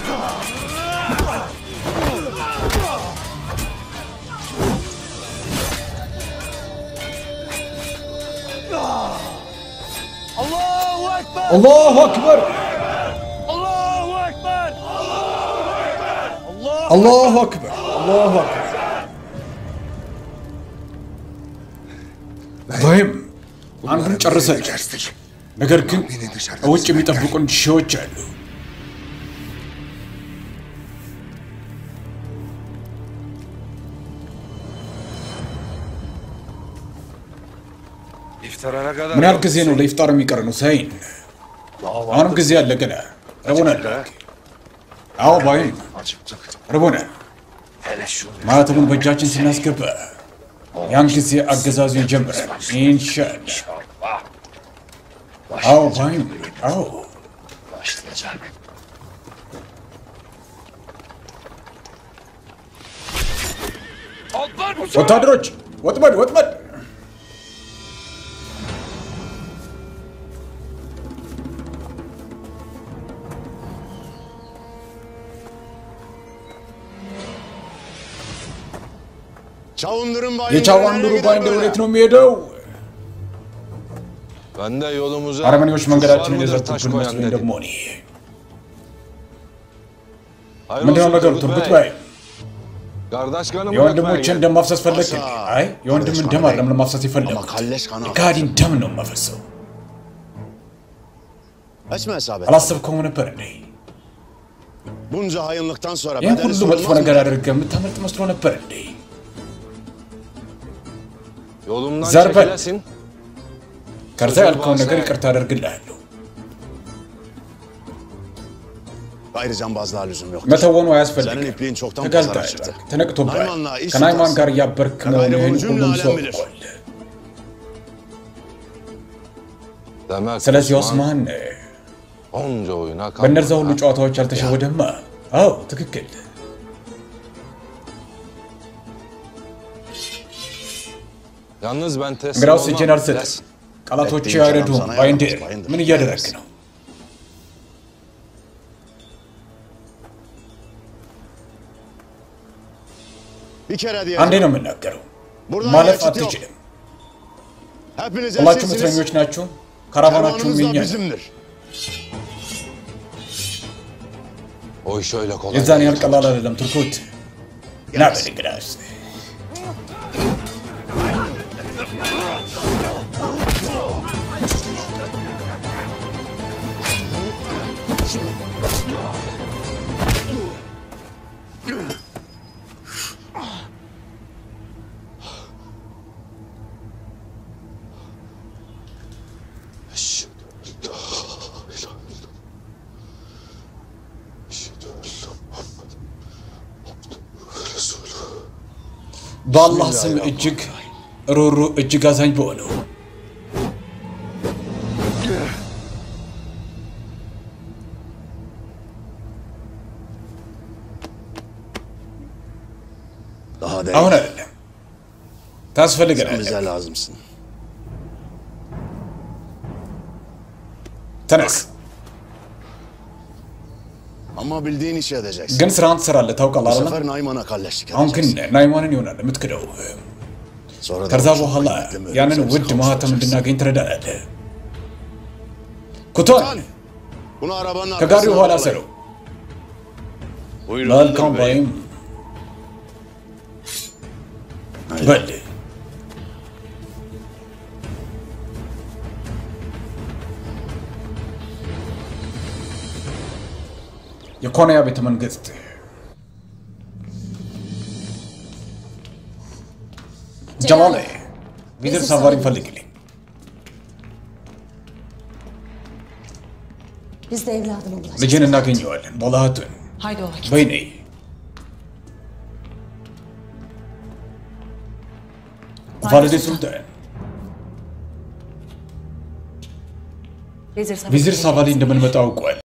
الله أكبر الله أكبر الله أكبر ضيم عندهم جرسة نقدر أوجه ميتفقون شو جالو من هالكزين ولا يفطر ميكرنو ساين أنا مكزيان لكنا ربنا لك أو باين ربنا ما تبون بجاجين سناس كبا يانكسي أجزازي جمر إن شاء الله أو باين أو وتدرج وتمد የቻዋንዱሩ ባይንደ ወዴት ነው የሚሄደው? አረመኔዎች መንገዳችንን የዘጉብን መስሎኝ ደግሞ እኔ ምንድነው ነገሩ? ትርጉት ባይ የወንድሞችን ደም ማፍሰስ ፈለግ? አይ የወንድምን ደም አይደለም ለማፍሰስ የፈለግኩት የካዲን ደም ነው የማፈሰው። አላሰብከውም ነበር እንዴ? ይህን ሁሉ መጥፎ ነገር አድርገህ የምታመልጥ መስሎ ነበር እንዴ? ዘርበል ከርታ ያልከውን ነገር ይቅርታ አደርግልሃለሁ። መተወኑ አያስፈልግም። ተጋልጠሃል፣ ተነቅቶብሃል። ከናይማን ጋር እያበርክ መሆንህን ሁሉም ሰው አውቋል። ስለዚህ ኦስማን በእነዛ ሁሉ ጨዋታዎች አልተሸወደማ። አዎ ትክክል። እንግዳውስ እጄን አልሰጥም። ቃላቶቼ አይረዱም። ባይንደር ምን እያደረግህ ነው? አንዴ ነው የምናገረው። ማለፍ አትችልም። ሁላችሁም እስረኞች ናችሁ። ካራቫናችሁም የኛ ነው። የዛን ያህል ቀላል አይደለም ቱርኮት። ና በል እንግዳውስ በአላህ ስም እጅግ ሩሩ እጅግ አዛኝ በሆነው አሁን አይደለም ታስፈልገናለህ። ተነስ። ግን ስራን ትሰራለህ ታውቃለህ አይደል? አሁን ግን ናይማንን ይሆናል የምትክደው። ከዛ በኋላ ያንን ውድ ማህተም እንድናገኝ ትረዳናለህ። ኩቶን ከጋሪው ኋላ ሰረው። መልካም ባይም በል የኮንያ ቤተ መንግስት ጀማሌ ቪዝር ሳፋሪ ፈልግልኝ። ልጅን እናገኘዋለን። ቦላሃቱን በይኔ ቫልዴ ሱልጣን ቪዝር ሳፋሪ እንደምንመጣ አውቋል።